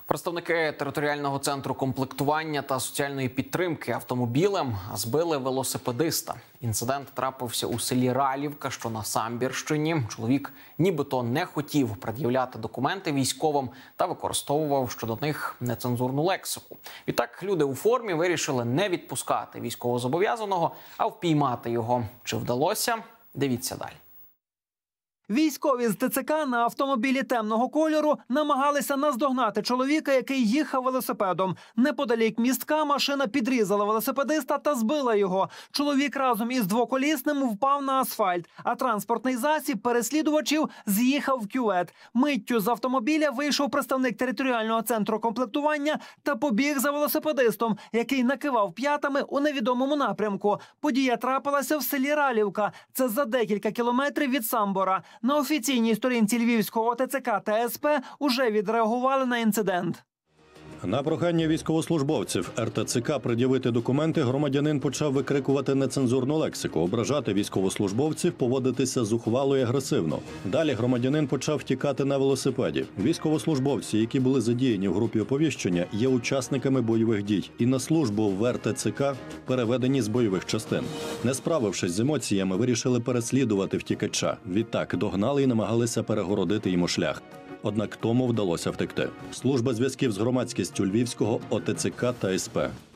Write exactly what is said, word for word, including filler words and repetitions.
Представники територіального центру комплектування та соціальної підтримки автомобілем збили велосипедиста. Інцидент трапився у селі Ралівка, що на Самбірщині. Чоловік нібито не хотів пред'являти документи військовим та використовував щодо них нецензурну лексику. Відтак люди у формі вирішили не відпускати військовозобов'язаного, а впіймати його. Чи вдалося? Дивіться далі. Військові з Те Це Ка на автомобілі темного кольору намагалися наздогнати чоловіка, який їхав велосипедом. Неподалік містка машина підрізала велосипедиста та збила його. Чоловік разом із двоколісним впав на асфальт, а транспортний засіб переслідувачів з'їхав в кювет. Миттю з автомобіля вийшов представник територіального центру комплектування та побіг за велосипедистом, який накивав п'ятами у невідомому напрямку. Подія трапилася в селі Ралівка. Це за декілька кілометрів від Самбора. На офіційній сторінці Львівського Те Це Ка та Ес Пе уже відреагували на інцидент. На прохання військовослужбовців Ер Те Це Ка пред'явити документи громадянин почав викрикувати нецензурну лексику, ображати військовослужбовців, поводитися зухвало і агресивно. Далі громадянин почав втікати на велосипеді. Військовослужбовці, які були задіяні в групі оповіщення, є учасниками бойових дій і на службу в Ер Те Це Ка переведені з бойових частин. Не справившись з емоціями, вирішили переслідувати втікача. Відтак догнали і намагалися перегородити йому шлях. Однак тому вдалося втекти. Служба зв'язків з громадськістю Львівського О Те Це Ка та Ес Пе.